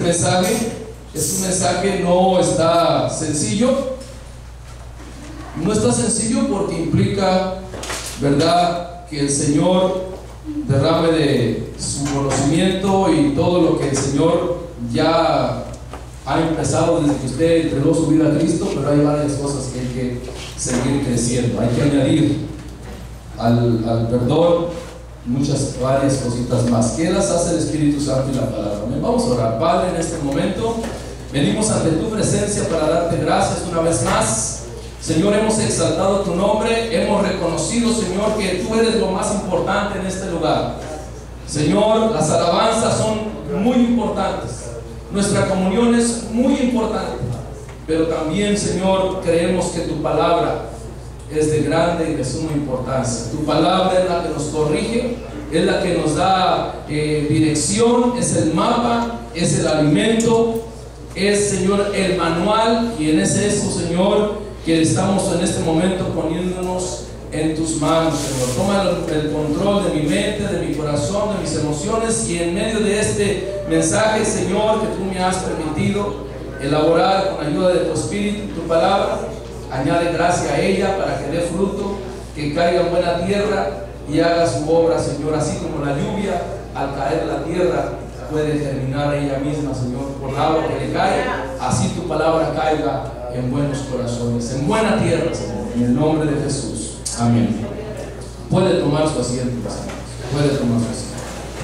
mensaje no está sencillo. No está sencillo porque implica, ¿verdad?, que el Señor derrame de su conocimiento y todo lo que el Señor ya ha empezado desde que usted entregó su vida a Cristo, pero hay varias cosas que hay que seguir creciendo. Hay que añadir al perdón varias cositas más. ¿Qué las hace el Espíritu Santo y la palabra? Vamos a orar. Padre, en este momento venimos ante tu presencia para darte gracias una vez más. Señor, hemos exaltado tu nombre, hemos reconocido, Señor, que tú eres lo más importante en este lugar. Señor, las alabanzas son muy importantes, nuestra comunión es muy importante, pero también, Señor, creemos que tu palabra es de grande y de suma importancia. Tu palabra es la que nos corrige, es la que nos da dirección, es el mapa, es el alimento, es, Señor, el manual, y en ese eso, Señor, que estamos en este momento poniéndonos en tus manos, Señor. Toma el control de mi mente, de mi corazón, de mis emociones, y en medio de este mensaje, Señor, que tú me has permitido elaborar con ayuda de tu Espíritu, tu palabra, añade gracia a ella para que dé fruto, que caiga en buena tierra y haga su obra, Señor, así como la lluvia al caer en la tierra puede germinar ella misma, Señor, por el agua que le cae, así tu palabra caiga en buenos corazones, en buena tierra, Señor, en el nombre de Jesús. Amén. Puede tomar su asiento, Señor. Puede tomar su asiento.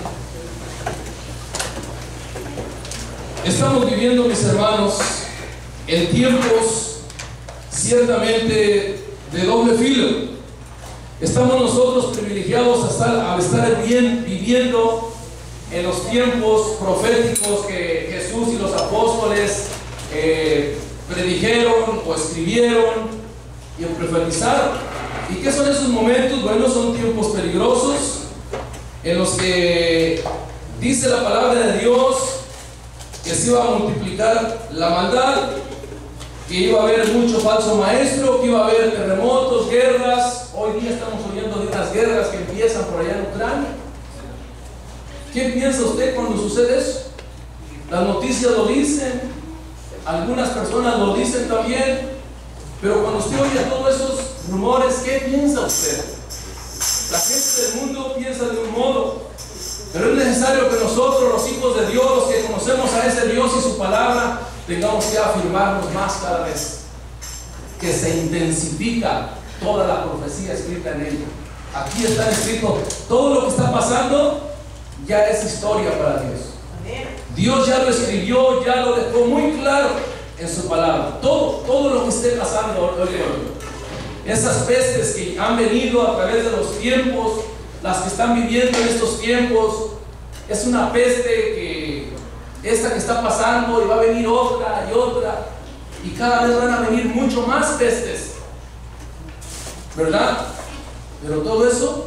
Estamos viviendo, mis hermanos, en tiempos ciertamente de doble filo. Estamos nosotros privilegiados a estar viviendo en los tiempos proféticos que Jesús y los apóstoles predijeron o escribieron y profetizaron. ¿Y qué son esos momentos? Bueno, son tiempos peligrosos en los que dice la palabra de Dios que se iba a multiplicar la maldad, que iba a haber mucho falso maestro, que iba a haber terremotos, guerras. Hoy día estamos oyendo de unas guerras que empiezan por allá en Ucrania. ¿Qué piensa usted cuando sucede eso? Las noticias lo dicen, algunas personas lo dicen también, pero cuando usted oye todos esos rumores, ¿qué piensa usted? La gente del mundo piensa de un modo, pero es necesario que nosotros, los hijos de Dios, los que conocemos a ese Dios y su palabra, tengamos que afirmarnos más cada vez, que se intensifica toda la profecía escrita en ella. Aquí está escrito, todo lo que está pasando ya es historia para Dios. Dios ya lo escribió, ya lo dejó muy claro en su palabra. Todo lo que esté pasando hoy. Esas pestes que han venido a través de los tiempos, las que están viviendo en estos tiempos, es una peste que esta que está pasando, y va a venir otra y otra, y cada vez van a venir mucho más pestes, ¿verdad? Pero todo eso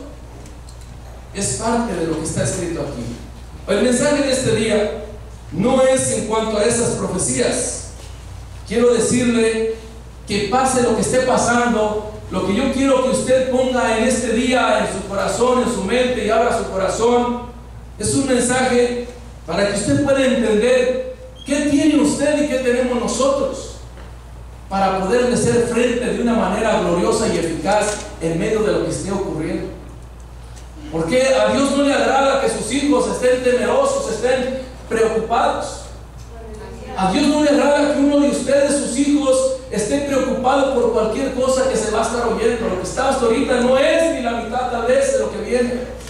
es parte de lo que está escrito aquí. El mensaje de este día no es en cuanto a esas profecías. Quiero decirle que pase lo que esté pasando, lo que yo quiero que usted ponga en este día en su corazón, en su mente, y abra su corazón, es un mensaje para que usted pueda entender qué tiene usted y qué tenemos nosotros para poderle hacer frente de una manera gloriosa y eficaz en medio de lo que esté ocurriendo. Porque a Dios no le agrada que sus hijos estén temerosos, estén preocupados. A Dios no le agrada que uno de ustedes, sus hijos, esté preocupado por cualquier cosa que se va a estar oyendo. Lo que está hasta ahorita no es ni la mitad tal vez de lo que viene.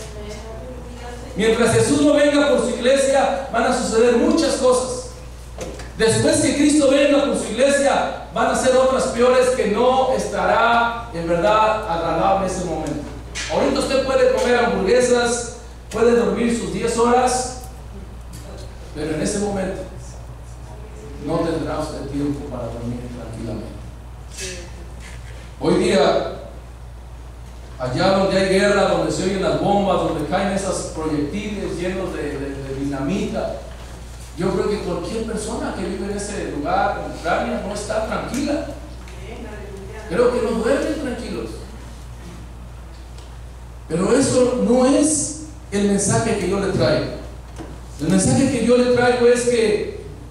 Mientras Jesús no venga por su iglesia, van a suceder muchas cosas. Después que Cristo venga por su iglesia, van a ser otras peores que no estará en verdad agradable ese momento. Ahorita usted puede comer hamburguesas, puede dormir sus 10 horas, pero en ese momento no tendrá usted tiempo para dormir tranquilamente. Hoy día, allá donde hay guerra, donde se oyen las bombas, donde caen esos proyectiles llenos de dinamita, yo creo que cualquier persona que vive en ese lugar, en Ucrania, no está tranquila. Creo que no duermen tranquilos. Pero eso no es el mensaje que yo le traigo. El mensaje que yo le traigo es que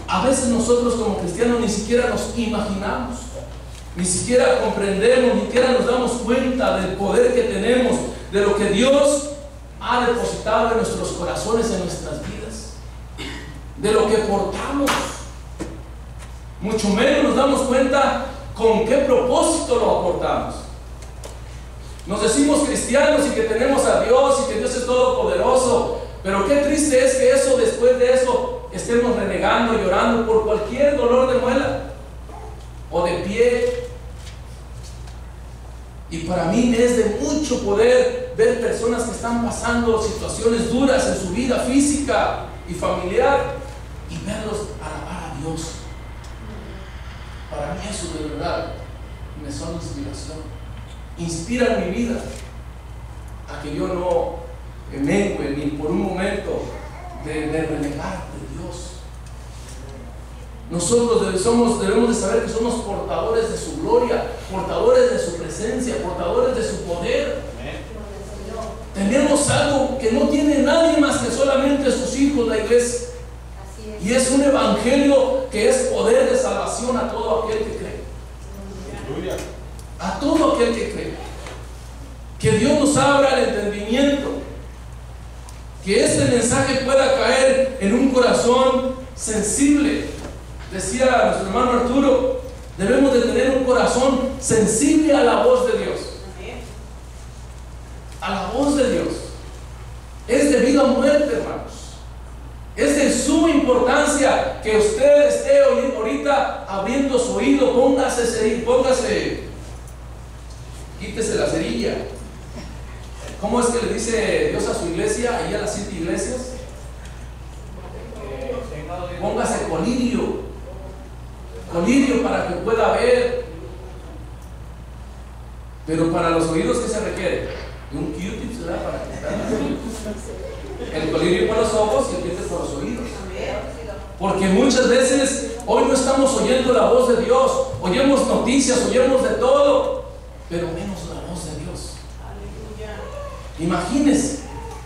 a veces nosotros como cristianos ni siquiera nos imaginamos, ni siquiera comprendemos, ni siquiera nos damos cuenta del poder que tenemos, de lo que Dios ha depositado en nuestros corazones, en nuestras vidas, de lo que portamos. Mucho menos nos damos cuenta con qué propósito lo aportamos. Nos decimos cristianos y que tenemos a Dios y que Dios es todopoderoso, pero qué triste es que eso, después de eso, estemos renegando, llorando por cualquier dolor de muela o de pie. Y para mí es de mucho poder ver personas que están pasando situaciones duras en su vida física y familiar y verlos alabar a Dios. Para mí eso de verdad me son inspiración. Inspiran mi vida a que yo no mengue ni por un momento de renegar de Dios. Nosotros debemos de saber que somos portadores de su gloria, portadores de su presencia, portadores de su poder. Tenemos algo que no tiene nadie más que solamente sus hijos, la iglesia. Y es un evangelio que es poder de salvación a todo aquel que cree. A todo aquel que cree. Que Dios nos abra el entendimiento, que este mensaje pueda caer en un corazón sensible. Decía nuestro hermano Arturo, debemos de tener un corazón sensible a la voz de Dios. A la voz de Dios. Es de vida o muerte, hermanos. Es de suma importancia que usted esté ahorita abriendo su oído. Quítese la cerilla. ¿Cómo es que le dice Dios a su iglesia, ahí a las 7 iglesias? Póngase colirio para que pueda ver. Pero para los oídos, ¿qué se requiere? Un Q-tip, ¿verdad? Para quitar el colirio por los ojos y el Q-tip por los oídos. Porque muchas veces hoy no estamos oyendo la voz de Dios. Oyemos noticias, oyemos de todo, pero menos la voz de Dios. Imagínense.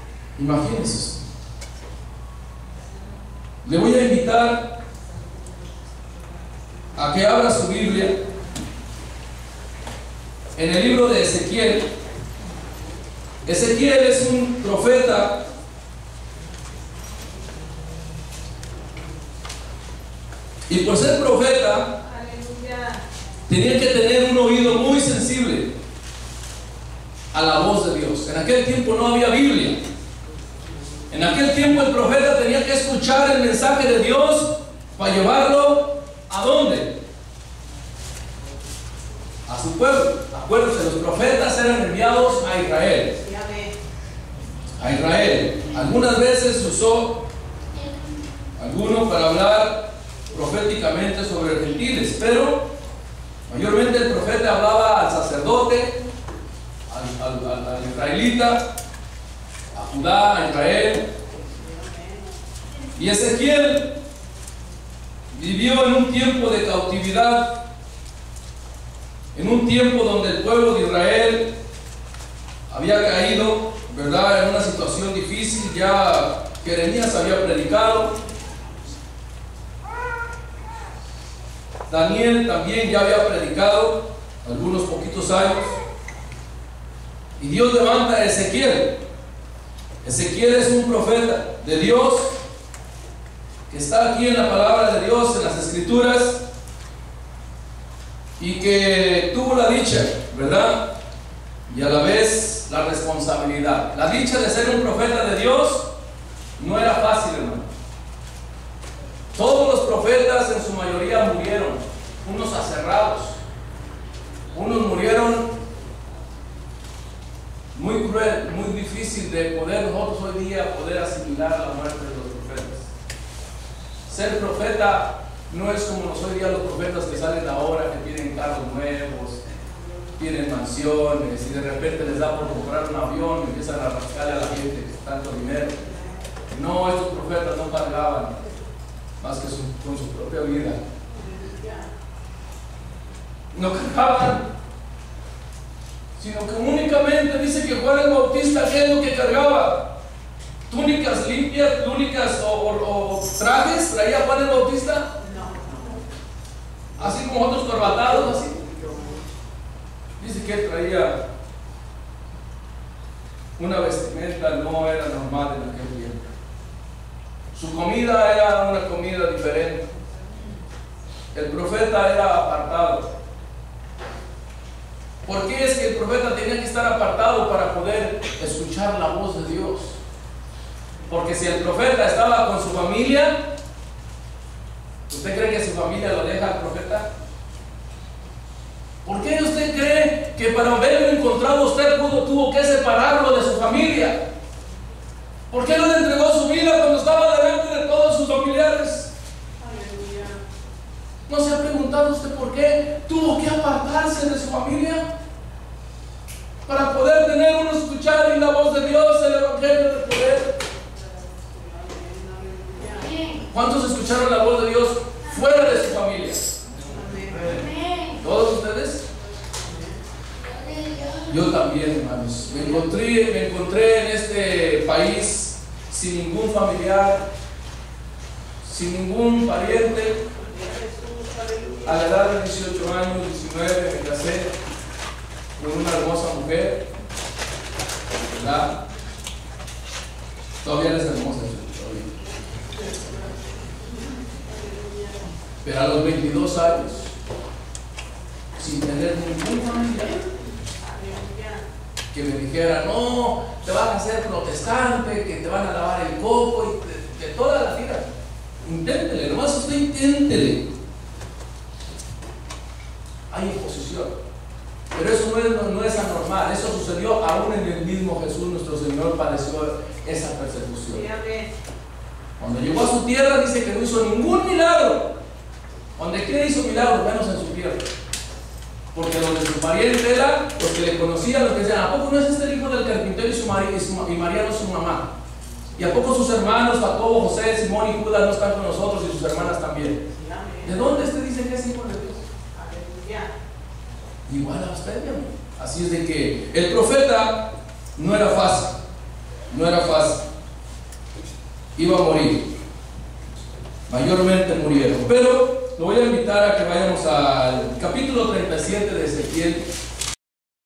Le voy a invitar a que abra su Biblia en el libro de Ezequiel. Ezequiel es un profeta y por ser profeta tenía que tener un oído muy sensible a la voz de Dios. En aquel tiempo no había Biblia. En aquel tiempo el profeta tenía que escuchar el mensaje de Dios para llevarlo ¿a dónde? A su pueblo. Acuérdense, los profetas eran enviados a Israel. A Israel. Algunas veces usó alguno para hablar proféticamente sobre los gentiles, pero mayormente el profeta hablaba al sacerdote, al israelita, a Judá, a Israel. Y Ezequiel vivió en un tiempo de cautividad, en un tiempo donde el pueblo de Israel había caído, ¿verdad?, en una situación difícil. Ya Jeremías había predicado, Daniel también ya había predicado algunos poquitos años, y Dios levanta a Ezequiel. Ezequiel es un profeta de Dios que está aquí en la palabra de Dios, en las escrituras, y que tuvo la dicha, ¿verdad?, y a la vez la responsabilidad. La dicha de ser un profeta de Dios no era fácil, hermano. Todos los profetas en su mayoría murieron, unos aserrados, unos murieron muy cruel, muy difícil de poder nosotros hoy día poder asimilar la muerte de los profetas. Ser profeta no es como hoy día los profetas que salen ahora, que tienen carros nuevos, tienen mansiones, y de repente les da por comprar un avión y empiezan a rascarle a la gente tanto dinero. No, estos profetas no cargaban más que con su propia vida. No cargaban, sino que únicamente dice que Juan el Bautista, ¿qué es lo que cargaba? Túnicas limpias, túnicas o trajes traía Juan el Bautista. así como otros corbatados, así. Dice que él traía una vestimenta, no era normal en aquel tiempo. Su comida era una comida diferente. El profeta era apartado. ¿Por qué es que el profeta tenía que estar apartado para poder escuchar la voz de Dios? Porque si el profeta estaba con su familia, ¿usted cree que su familia lo deja al profeta? ¿Por qué usted cree que para haberlo encontrado usted tuvo que separarlo de su familia? ¿Por qué no le entregó su vida cuando estaba delante de todos sus familiares? Aleluya. ¿No se ha preguntado usted por qué tuvo que apartarse de su familia? Para poder tener uno escuchar en la voz de Dios el evangelio del poder. ¿Cuántos escucharon la voz de Dios fuera de su familia? ¿Todos ustedes? Yo también, hermanos. Me encontré en este país sin ningún familiar, sin ningún pariente. A la edad de 18 años, 19, me casé con una hermosa mujer, ¿verdad? Todavía eres hermosa, todavía. Pero a los 22 años, sin tener ningún familiar, que me dijera, no, te van a hacer protestante, que te van a lavar el coco, y de toda la vida. Inténtele, nomás usted inténtele. Hay oposición, pero eso no es anormal. Eso sucedió aún en el mismo Jesús. Nuestro Señor padeció esa persecución. Cuando llegó a su tierra, dice que no hizo ningún milagro. Donde quiera hizo milagros, menos en su tierra. Porque los de su pariente eran los que le conocían, los que decían, ¿a poco no es este el hijo del carpintero y María no es su mamá? ¿Y a poco sus hermanos, Jacobo, José, Simón y Judas no están con nosotros y sus hermanas también? ¿De dónde usted dice que es hijo de Dios? Igual a usted, mi amigo. Así es de que el profeta no era fácil, iba a morir, mayormente murieron. Pero lo voy a invitar a que vayamos al capítulo 37 de Ezequiel.